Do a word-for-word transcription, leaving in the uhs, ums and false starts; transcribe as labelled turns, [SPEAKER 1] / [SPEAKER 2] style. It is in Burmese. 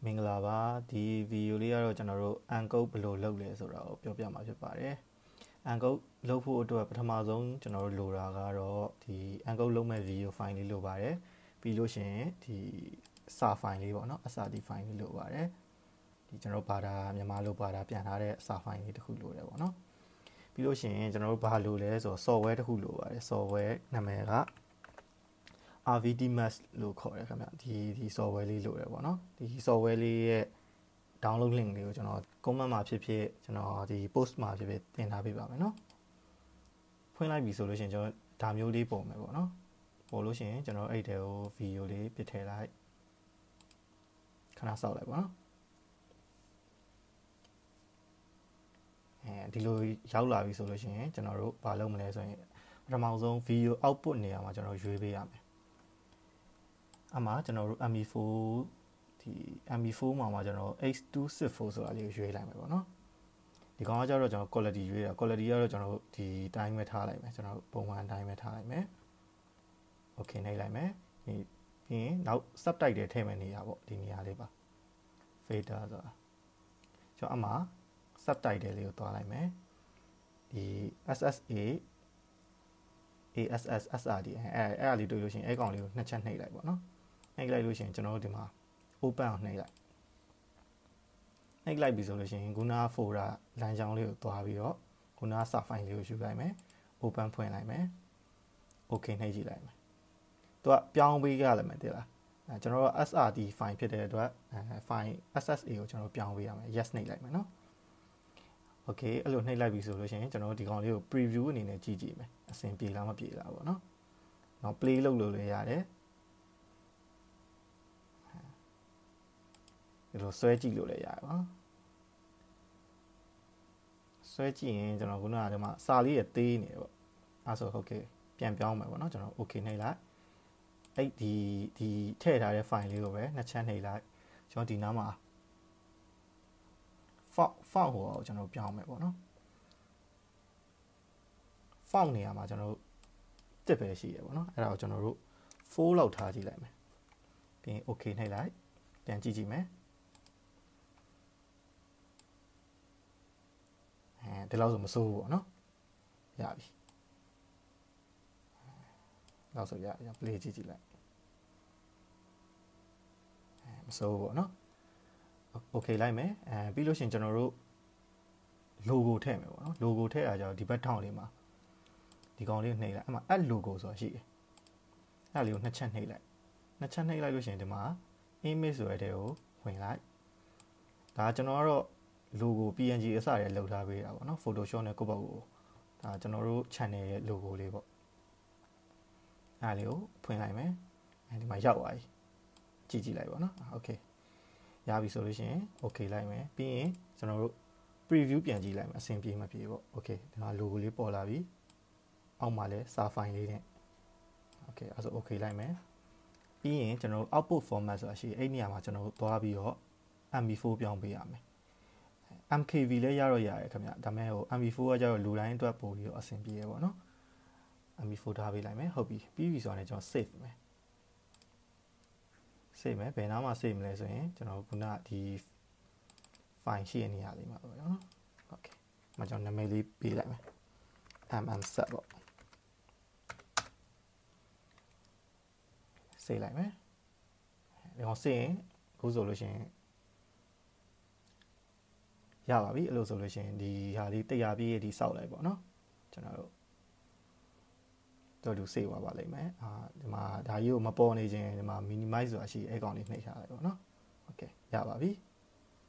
[SPEAKER 1] မင်္ဂလာပါဒီဗီဒီယိုလေးကတော့ကျွန်တော်တို့အန်ကုတ်ဘယ်လိုလုပ်လဲဆိုတာကိုပြောပြမှာဖြစ်ပါတယ်အန်ကုတ်လုပ်ဖို့အတွက်ပထမဆုံးကျွန်တော်တို့လိုတာကတော့ဒီအန်ကုတ်လုပ်မဲ့ဗီဒီယိုဖိုင်လေးလိုပါတယ်ပြီးလို့ရှိရင်ဒီစာဖိုင်လေးပေါ့နော်အစာဒီဖိုင်လေးလိုပါတယ်ဒီကျွန်တော်တို့ဘာသာမြန်မာလိုဘာသာပြန်ထားတဲ့စာဖိုင်လေးတစ်ခုလိုတယ်ပေါ့နော်ပြီးလို့ရှိရင်ကျွန်တော်တို့ဘာလိုလဲဆိုတော့ software တစ်ခုလိုပါတယ် software နာမည်ကR V D Max လို့ခေါ်တယ်ခင်ဗျဒီဒီ software လေးလိုတယ်ပေါ့နော်ဒီ software လေးရဲ့ download link လေးကိုကျွန်တော် comment မှာဖြစ်ဖြစ်ကျွန်တော်ဒီ post မှာဖြစ်ဖြစ်တင်ထားပေးပါမယ်နော်ဖွင့်လိုက်ပြီဆိုလို့ရှိရင်ကျွန်တော်ဒါမျိုးလေးပုံမယ်ပေါ့နော်ပေါ်လို့ရှိရင်ကျွန်တော်အဲ့တဲကို video လေးပြထည့်လိုက်ခဏစောက်လိုက်ပေါ့နော်အဲဒီလိုရောက်လာပြီဆိုလို့ရှိရင်ကျွန်တော်တို့ဘာလုပ်မလဲဆိုရင်ပထမဆုံး video output နေရာမှာကျွန်တော်ရွေးပေးရမယ်အမှကျွန်တော်တို့ M P four ဒီ M P four မှာမှာကျွန်တော် H two sixty-four ဆိုတာလေးကိုရွေးလိုက်မယ်ပေါ့နော်ဒီကောင်ကကျတော့ကျွန်တော် quality ရွေးတာ quality ကတော့ကျွန်တော်တို့ဒီတိုင်းပဲထားလိုက်မယ်ကျွန်တော်တို့ပုံမှန်အတိုင်းပဲထားလိုက်မယ် okay နှိပ်လိုက်မယ်ပြီးပြီးရင်နောက် subtitle ထည့်မယ်နေရာပေါ့ဒီနေရာလေးပါ fader ဆိုတာကျွန်တော်အမှ subtitle လေးကိုတွားလိုက်မယ်ဒီ S S A A S S S R D အဲအဲ့အဲ့လေးတွေ့လို့ရှိရင်အဲ့ကောင်လေးကိုနှစ်ချက်နှိပ်လိုက်ပေါ့နော်နှိပ်လိုက်လို့ရှိရင်ကျွန်တော်တို့ဒီမှာ open အောင်နှိပ်လိုက်နှိပ်လိုက်ပြီဆိုလို့ရှိရင်ခုနက folder လမ်းကြောင်းလေးကိုတွားပြီးတော့ခုနကစာဖိုင်လေးကိုယူလိုက်မယ် open ဖွင့်လိုက်မယ် okay နှိပ်ကြည့်လိုက်မယ်သူကပြောင်းပေးကြရမယ်တဲ့လားအဲကျွန်တော်တို့ S R D file ဖြစ်တဲ့အတွက်အဲ file S S A ကိုကျွန်တော်ပြောင်းပေးရမယ် yes နှိပ်လိုက်မယ်နော် okay အဲ့လိုနှိပ်လိုက်ပြီဆိုလို့ရှိရင်ကျွန်တော်တို့ဒီကောင်လေးကို preview အနေနဲ့ကြည့်ကြည့်မယ်အဆင်ပြေလားမပြေလားပေါ့နော်နောက် play လုပ်လို့လည်းရတယ်ဒီလိုဆွဲကြည့်လို့လည်းရတယ်ပေါ့နော်ဆွဲကြည့်ရင်ကျွန်တော်ခုနကဒီမှာစာလေးရသေးနေတယ်ပေါ့အဲဆို okay ပြန်ပြောင်းမယ်ပေါ့နော်ကျွန်တော် okay နှိပ်လိုက်အဲ့ဒီဒီထည့်ထားတဲ့ file လေးကိုပဲနှစ်ချက်နှိပ်လိုက်ကျွန်တော်ဒီနားမှာ font font ဟိုကိုကျွန်တော်ပြောင်းမယ်ပေါ့နော် font နေရာမှာကျွန်တော်တို့တစ်ပဲရှိရပေါ့နော်အဲ့ဒါကိုကျွန်တော်တို့ four လောက်ထားကြည့်လိုက်မယ်ပြီးရင် okay နှိပ်လိုက်ပြန်ကြည့်ကြည့်မယ်အဲဒီလောက်ဆိုမစိုးဘူးပေါ့နော်ရပြီလောက်ဆိုရရ play ကြည့်ကြည့်လိုက်အဲမစိုးဘူးပေါ့နော် okay လိုက်မယ်အဲပြီးလို့ရှိရင်ကျွန်တော်တို့ logo ထည့်မယ်ပေါ့နော် logo ထည့်အားကြောင့်ဒီဘက်ထောင်လေးမှာဒီကောင်လေးနှိပ်လိုက်အဲ့မှာ add logo ဆိုတာရှိတယ်အဲ့လေးကိုနှစ်ချက်နှိပ်လိုက်နှစ်ချက်နှိပ်လိုက်လို့ရှိရင်ဒီမှာ image ဆိုတဲ့တဲကိုဝင်လိုက်ဒါကျွန်တော်ကတော့ logo P N G အစရလောက်ထားပေးတာပေါ့နော် Photoshop နဲ့ကိုယ့်ဘက်ကိုဒါကျွန်တော်တို့ channel ရဲ့ logo လေးပေါ့အဲ့လေးကိုဖွင့်လိုက်မယ်အဲဒီမှာရောက်သွားပြီကြည့်ကြည့်လိုက်ပေါ့နော် okay ရပြီဆိုလို့ရှိရင် okay လိုက်မယ်ပြီးရင်ကျွန်တော်တို့ preview ပြန်ကြည့်လိုက်မယ်အဆင်ပြေမပြေပေါ့ okay ဒီမှာ logo လေးပေါ်လာပြီအောက်မှာလည်းစာဖိုင်လေးနဲ့ okay အဲ့ဆို okay လိုက်မယ်ပြီးရင်ကျွန်တော်တို့ output format ဆိုတာရှိအဲ့နေရာမှာကျွန်တော်တို့သွားပြီးတော့ M P four ပြောင်းပေးရမယ် M K V လည်းရတော့ရတယ်ခင်ဗျဒါပေမဲ့ဟို M P four ကကျတော့လူတိုင်းအတွက်ပို့ပြီးတော့အဆင်ပြေရပေါ့နော် M P four ထားပေးလိုက်မယ်ဟုတ်ပြီပြီးပြီဆိုတော့ကျွန်တော် save မယ် save မယ်ဘယ်နားမှာ save မလဲဆိုရင်ကျွန်တော်ခုနဒီ file ရှိတဲ့နေရာလေးမှာပေါ့နော် okay မကျွန်တော်နာမည်လေးပေးလိုက်မယ် M M set ပေါ့ save လိုက်မယ်ဒီကောင် save ရင်ခုဆိုလို့ရှိရင်ရပါပြီအဲ့လိုဆိုလို့ရှိရင်ဒီဟာလေးတရားပြည့်ရဲ့ဒီစောက်လိုက်ပေါ့နော်ကျွန်တော်တို့တော်တူ save သွားပါလိမ့်မယ်အာဒီမှာဒါကြီးကိုမပေါ်နေခြင်းဒီမှာ minimize ဆိုတာရှိအဲ့ကောင်လေးနှိပ်ထားလိုက်ပေါ့နော် okay ရပါပြီ